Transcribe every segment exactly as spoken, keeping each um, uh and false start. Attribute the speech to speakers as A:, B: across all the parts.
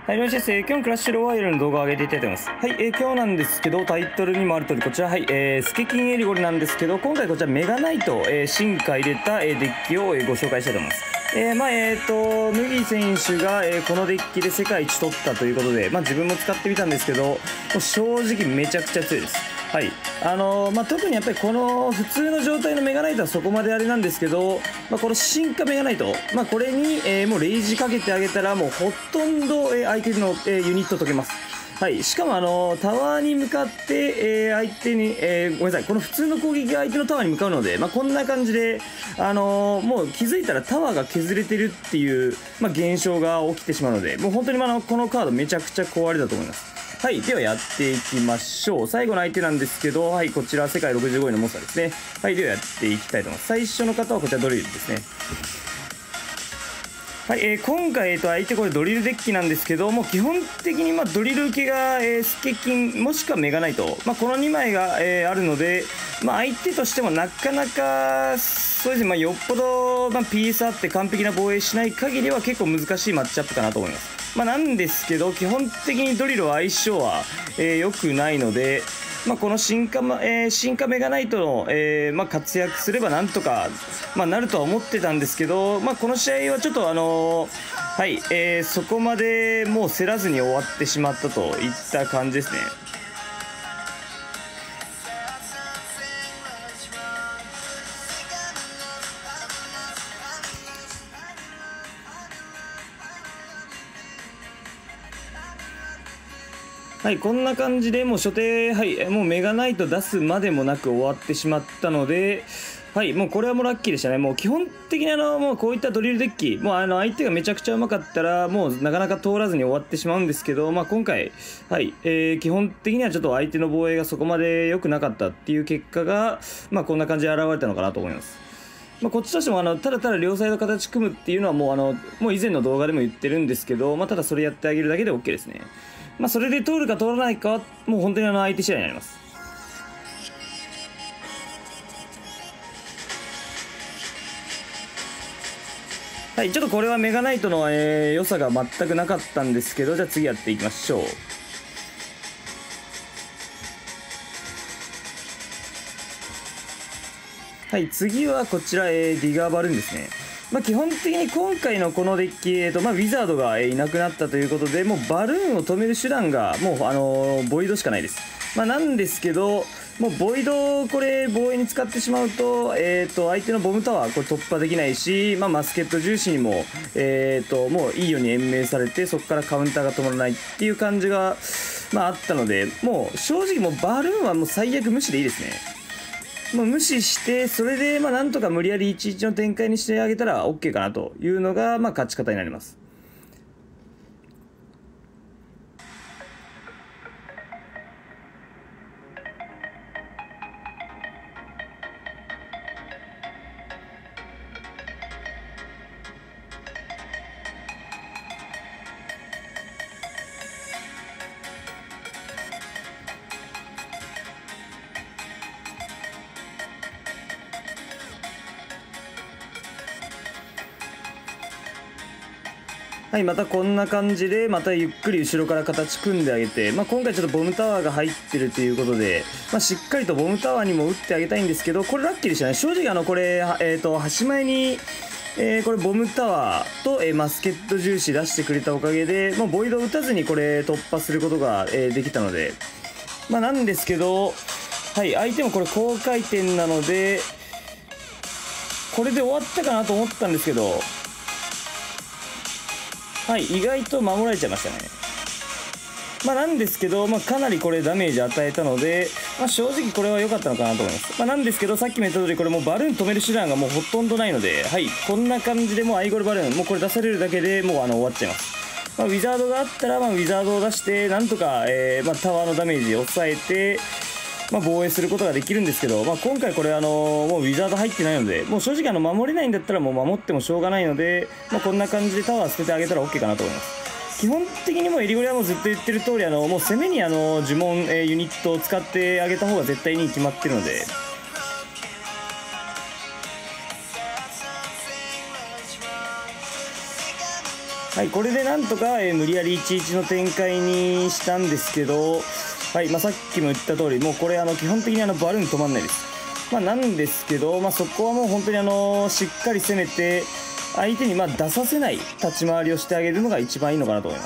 A: はい、よろしいです。えー今日のクラッシュロワイヤルの動画を上げていきたいと思います。はい、えー今日なんですけど、タイトルにもある通り、こちら、はい、えー、スケキンエリゴリなんですけど、今回こちらメガナイト、えー進化入れた、えーデッキを、えーご紹介したいと思います。えー、まあ、えーと、ヌギ選手が、えーこのデッキで世界一取ったということで、まあ自分も使ってみたんですけど、もう正直めちゃくちゃ強いです。はい、あのーまあ、特にやっぱりこの普通の状態のメガナイトはそこまであれなんですけど、まあ、この進化メガナイト、まあ、これに、えーもうレイジかけてあげたらもうほとんど、えー相手の、えーユニット解けます。はい、しかも、あのータワーに向かって、えー相手に、えーごめんなさい、この普通の攻撃が相手のタワーに向かうので、まあ、こんな感じで、あのーもう気づいたらタワーが削れてるっていう、まあ、現象が起きてしまうので、もう本当に、まああのこのカードめちゃくちゃ壊れだと思います。はい。ではやっていきましょう。最後の相手なんですけど、はい。こちら、世界ろくじゅうごいのモンスターですね。はい。ではやっていきたいと思います。最初の方はこちらドリルですね。はい。えー今回、えーと、相手これドリルデッキなんですけど、もう基本的に、まあ、ドリル受けが、えースケキン、もしくはメガナイト。まあ、このにまいが、えーあるので、まあ、相手としてもなかなか、そうですね、まあ、よっぽど、まあ、ピースあって完璧な防衛しない限りは結構難しいマッチアップかなと思います。まあ、なんですけど、基本的にドリルは相性は良、えー、くないので、まあ、この進化、えー、進化メガナイトの、えーまあ、活躍すればなんとか、まあ、なるとは思ってたんですけど、まあ、この試合はちょっとあのーはい、えー、そこまでもう競らずに終わってしまったといった感じですね。はい、こんな感じでもう初手、はい、もうメガナイト出すまでもなく終わってしまったので、はい、もうこれはもうラッキーでしたね。もう基本的にあの、もうこういったドリルデッキ、もうあの相手がめちゃくちゃうまかったら、もうなかなか通らずに終わってしまうんですけど、まあ今回、はい、えー基本的にはちょっと相手の防衛がそこまで良くなかったっていう結果が、まあこんな感じで現れたのかなと思います。まあ、こっちとしてもあのただただ両サイド形組むっていうのはもうあのもう以前の動画でも言ってるんですけど、まあ、ただそれやってあげるだけで OK ですね。まあ、それで通るか通らないかはもう本当にあの相手次第になります。はい、ちょっとこれはメガナイトの、えー良さが全くなかったんですけど、じゃあ次やっていきましょう。はい、次はこちら、えーディガーバルーンですね。まあ、基本的に今回のこのデッキ、えーとまあ、ウィザードが、えーいなくなったということで、もうバルーンを止める手段がもう、あのーボイドしかないです。まあ、なんですけど、もうボイドをこれ防衛に使ってしまうと、えー、と相手のボムタワーこれ突破できないし、まあ、マスケット重視にも、えー、ともういいように延命されて、そこからカウンターが止まらないっていう感じが、まあ、あったので、もう正直もうバルーンはもう最悪無視でいいですね。まあ、無視して、それで、まあ、なんとか無理やりいちいちの展開にしてあげたら OK かなというのが、まあ、勝ち方になります。はい、またこんな感じで、またゆっくり後ろから形組んであげて、まあ、今回ちょっとボムタワーが入ってるということで、まあ、しっかりとボムタワーにも打ってあげたいんですけど、これラッキーでしたね。正直あの、これ、えっと、端前に、えーこれボムタワーと、えーマスケット重視出してくれたおかげで、もうボイドを打たずにこれ突破することが、えーできたので、まあ、なんですけど、はい、相手もこれ高回転なので、これで終わったかなと思ったんですけど、はい、意外と守られちゃいましたね。まあ、なんですけど、まあ、かなりこれダメージ与えたので、まあ、正直これは良かったのかなと思います。まあ、なんですけど、さっきも言った通り、これもうバルーン止める手段がもうほとんどないので、はい、こんな感じでもうアイゴルバルーン、もうこれ出されるだけでもうあの終わっちゃいます。まあ、ウィザードがあったら、まあ、ウィザードを出して、なんとか、えーまあ、タワーのダメージを抑えて、まあ、防衛することができるんですけど、まあ、今回これ、あのもうウィザード入ってないので、もう正直あの守れないんだったらもう守ってもしょうがないので、まあ、こんな感じでタワー捨ててあげたら OK かなと思います。基本的にもうエリゴリはもうずっと言ってる通り、あのもう攻めにあの呪文、えーユニットを使ってあげた方が絶対に決まってるので、 はい、これでなんとか、えー、無理やりいちいちの展開にしたんですけど、はい、まあ、さっきも言った通り、もうこれあの基本的にあのバルーン止まんないです。まあ、なんですけど、まあ、そこはもう本当にあのしっかり攻めて相手にまあ出させない立ち回りをしてあげるのが一番いいのかなと思います。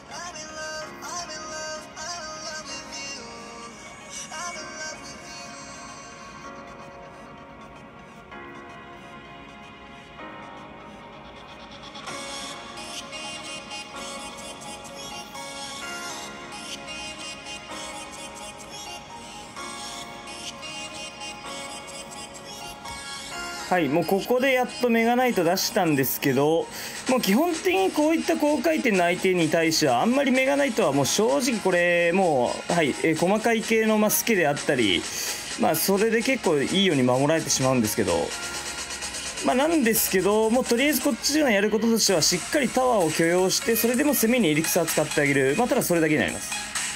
A: はい、もうここでやっとメガナイト出したんですけど、もう基本的にこういった高回転の相手に対してはあんまりメガナイトはもう正直これもう、はい、えー、細かい系のまあスケであったり、まあそれで結構いいように守られてしまうんですけど、まあなんですけど、もうとりあえずこっちのやることとしてはしっかりタワーを許容して、それでも攻めにエリクサー使ってあげる、まあただそれだけになります。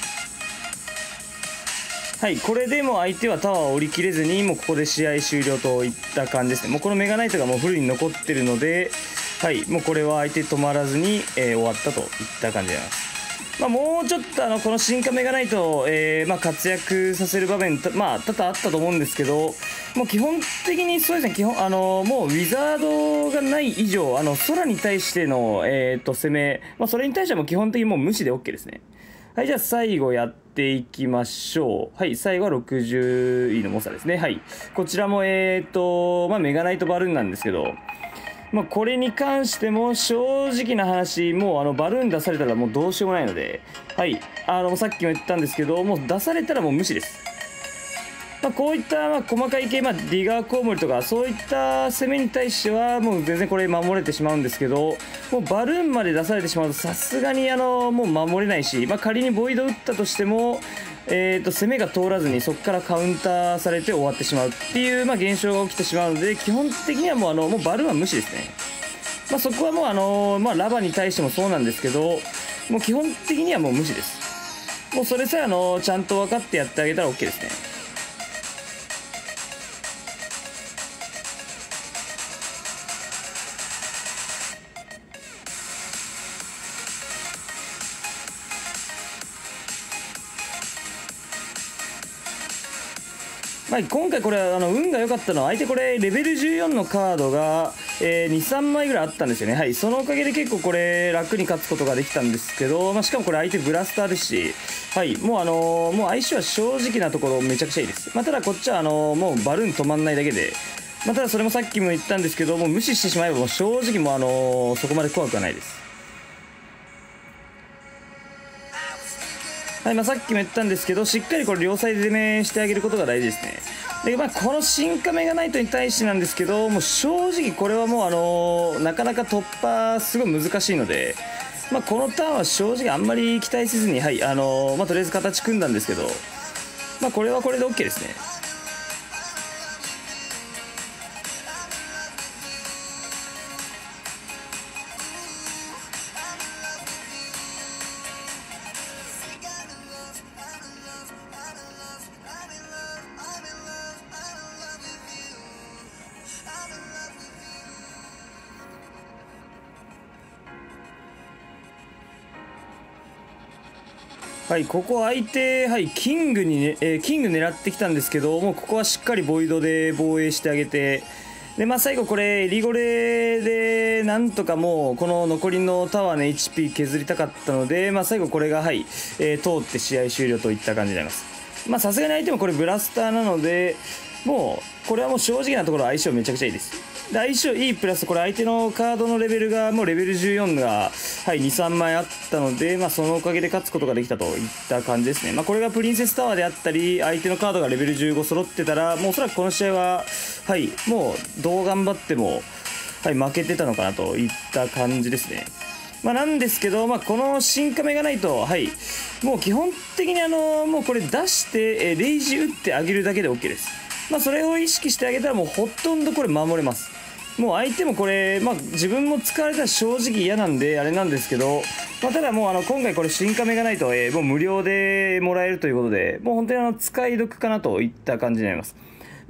A: はい、これでも相手はタワーを降りきれずに、もうここで試合終了といった感じですね。もうこのメガナイトがもうフルに残ってるので、はい、もうこれは相手止まらずに、えー、終わったといった感じでございます。まあ、もうちょっとあのこの進化メガナイトを、えーまあ、活躍させる場面、まあ、多々あったと思うんですけど、もう基本的にそうですね、基本あのもうウィザードがない以上、あの空に対しての、えー、と攻め、まあ、それに対してはもう基本的にもう無視で OK ですね。はい、じゃあ最後やっていきましょう。はい、最後はろくじゅういの猛者ですね。はい、こちらもえーと、まあ、メガナイトバルーンなんですけど、まあ、これに関しても正直な話、もうあのバルーン出されたらもうどうしようもないので、はい、あのさっきも言ったんですけど、もう出されたらもう無視です。まあ、こういったまあ細かい系、まあ、ディガーコウモリとかそういった攻めに対してはもう全然これ守れてしまうんですけど、もうバルーンまで出されてしまうとさすがにあのもう守れないし、まあ、仮にボイド打ったとしても、えー、と攻めが通らずにそこからカウンターされて終わってしまうっていう、まあ、現象が起きてしまうので、基本的にはもうあのもうバルーンは無視ですね。まあ、そこはもうあの、まあ、ラバに対してもそうなんですけど、もう基本的にはもう無視です。もうそれさえあのちゃんと分かってやってあげたら OK ですね。まあ、今回これあの運が良かったのは、相手これレベルじゅうよんのカードが、えー、にさんまいぐらいあったんですよね。はい、そのおかげで結構これ楽に勝つことができたんですけど、まあ、しかもこれ相手ブラスターですし、はい、もうあのー、もう相性は正直なところめちゃくちゃいいです。まあ、ただこっちはあのー、もうバルーン止まんないだけで、まあ、ただそれもさっきも言ったんですけど、もう無視してしまえばもう正直もうあのー、そこまで怖くはないです。はい、まあ、さっきも言ったんですけど、しっかりこれ両サイド攻めしてあげることが大事ですね。で、まあ、この進化メガナイトに対してなんですけど、もう正直これはもうあのー、なかなか突破すごい難しいので、まあ、このターンは正直あんまり期待せずに、はい、あのー、まあ、とりあえず形組んだんですけど、まあ、これはこれで OK ですね。はい、ここ相手、はい、キングに、ねえー、キング狙ってきたんですけど、もうここはしっかりボイドで防衛してあげて、で、まあ、最後これエリゴレでなんとかもうこの残りのタワーの エイチピー 削りたかったので、まあ、最後これが、はい、えー、通って試合終了といった感じになります。まあ、さすがに相手もこれブラスターなので、もうこれはもう正直なところ相性めちゃくちゃいいです。で、相性いいプラスこれ相手のカードのレベルがもうレベルじゅうよんが、はい、にさんまいあったので、まあ、そのおかげで勝つことができたといった感じですね。まあ、これがプリンセスタワーであったり相手のカードがレベルじゅうご揃ってたら、もうおそらくこの試合は、はい、もうどう頑張っても、はい、負けてたのかなといった感じですね。まあ、なんですけど、まあ、この進化メガナイト、はい、もう基本的にあのもうこれ出して、えレイジ打ってあげるだけで OK です。まあ、それを意識してあげたらもうほとんどこれ守れます。もう相手もこれ、まあ、自分も使われたら正直嫌なんであれなんですけど、まあ、ただもうあの今回これ進化メガナイト、えー、もう無料でもらえるということで、もう本当にあの使い得かなといった感じになります。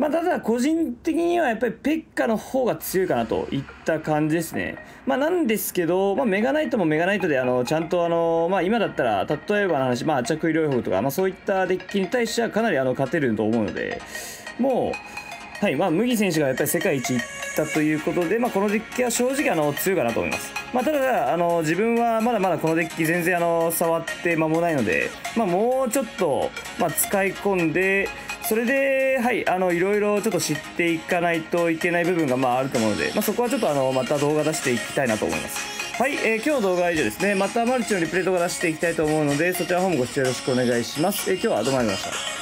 A: まあ、ただ個人的にはやっぱりペッカの方が強いかなといった感じですね。まあ、なんですけど、まあ、メガナイトもメガナイトであのちゃんとあの、まあ、今だったら例えばの話、まあ、着衣療法とか、まあ、そういったデッキに対してはかなりあの勝てると思うので、もう、はいまあ、麦選手がやっぱり世界一いったということで、まあ、このデッキは正直あの強いかなと思います。まあ、ただあの自分はまだまだこのデッキ全然あの触って間もないので、まあ、もうちょっと、まあ、使い込んでそれで、はい、あのいろいろちょっと知っていかないといけない部分がまああると思うので、まあ、そこはちょっとあのまた動画出していきたいなと思います。はい、えー、今日の動画は以上ですね。またマルチのリプレイ動画出していきたいと思うので、そちらの方もご視聴よろしくお願いします。えー、今日はどうもありがとうございました。